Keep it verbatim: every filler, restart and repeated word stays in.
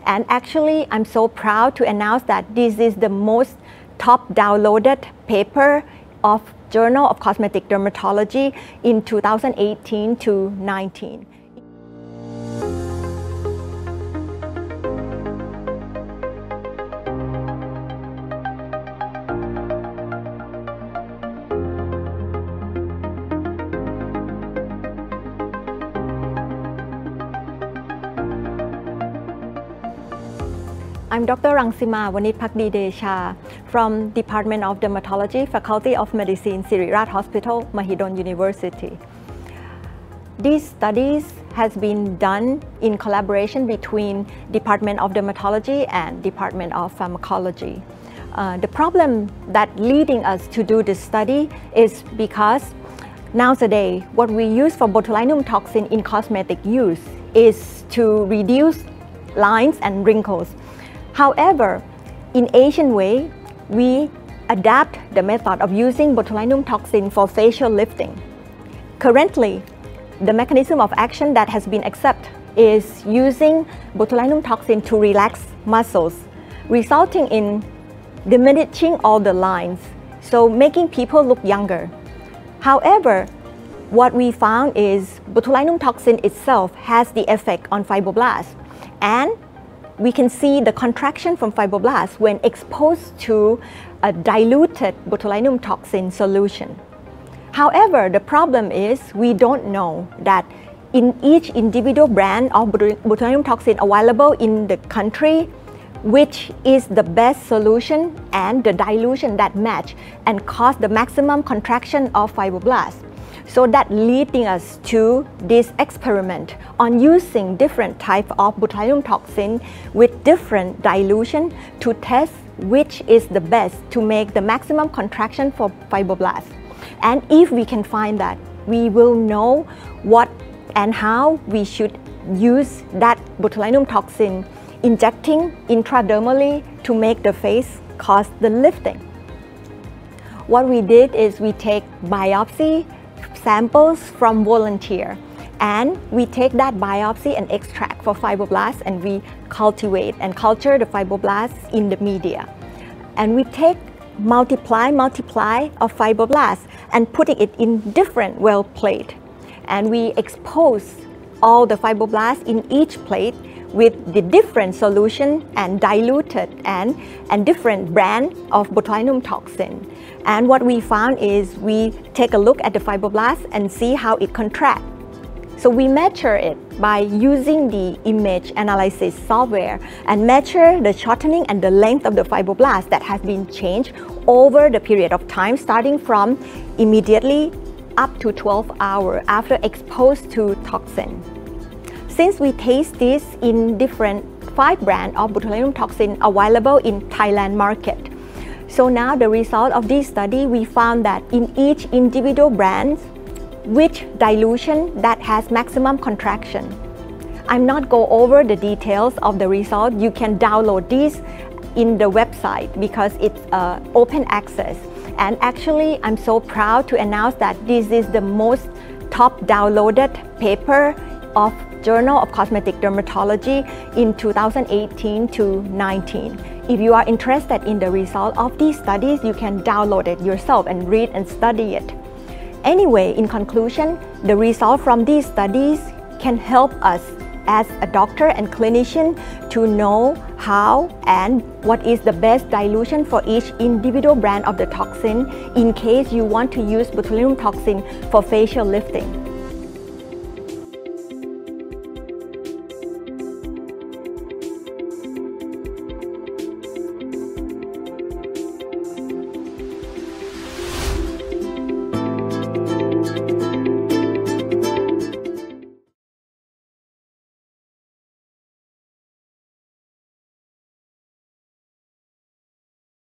And actually, I'm so proud to announce that this is the most top downloaded paper of Journal of Cosmetic Dermatology in two thousand eighteen to nineteen. I'm Doctor Rangsima Wanit-Phakdi Desha from Department of Dermatology, Faculty of Medicine, Siriraj Hospital, Mahidol University. These studies has been done in collaboration between Department of Dermatology and Department of Pharmacology. Uh, the problem that leading us to do this study is because nowadays what we use for botulinum toxin in cosmetic use is to reduce lines and wrinkles. However, in Asian way, we adapt the method of using botulinum toxin for facial lifting. Currently, the mechanism of action that has been accepted is using botulinum toxin to relax muscles, resulting in diminishing all the lines, so making people look younger. However, what we found is botulinum toxin itself has the effect on fibroblasts, and we can see the contraction from fibroblasts when exposed to a diluted botulinum toxin solution. However, the problem is we don't know that in each individual brand of botulinum toxin available in the country, which is the best solution and the dilution that match and cause the maximum contraction of fibroblasts. So that leading us to this experiment on using different type of botulinum toxin with different dilution to test which is the best to make the maximum contraction for fibroblasts. And if we can find that, we will know what and how we should use that botulinum toxin injecting intradermally to make the face cause the lifting. What we did is we take biopsy samples from volunteer, and we take that biopsy and extract for fibroblasts, and we cultivate and culture the fibroblasts in the media. And we take multiply multiply of fibroblasts and putting it in different well plate, and we expose all the fibroblasts in each plate with the different solution and diluted and, and different brand of botulinum toxin. And what we found is we take a look at the fibroblast and see how it contracts. So we measure it by using the image analysis software and measure the shortening and the length of the fibroblast that has been changed over the period of time starting from immediately up to twelve hours after exposed to toxin. Since we taste this in different five brands of botulinum toxin available in Thailand market, so now the result of this study, we found that in each individual brand, which dilution that has maximum contraction. I'm not go over the details of the result. You can download this in the website because it's uh, open access. And actually, I'm so proud to announce that this is the most top downloaded paper of Journal of Cosmetic Dermatology in two thousand eighteen to nineteen. If you are interested in the result of these studies, you can download it yourself and read and study it. Anyway, in conclusion, the result from these studies can help us as a doctor and clinician to know how and what is the best dilution for each individual brand of the toxin in case you want to use botulinum toxin for facial lifting.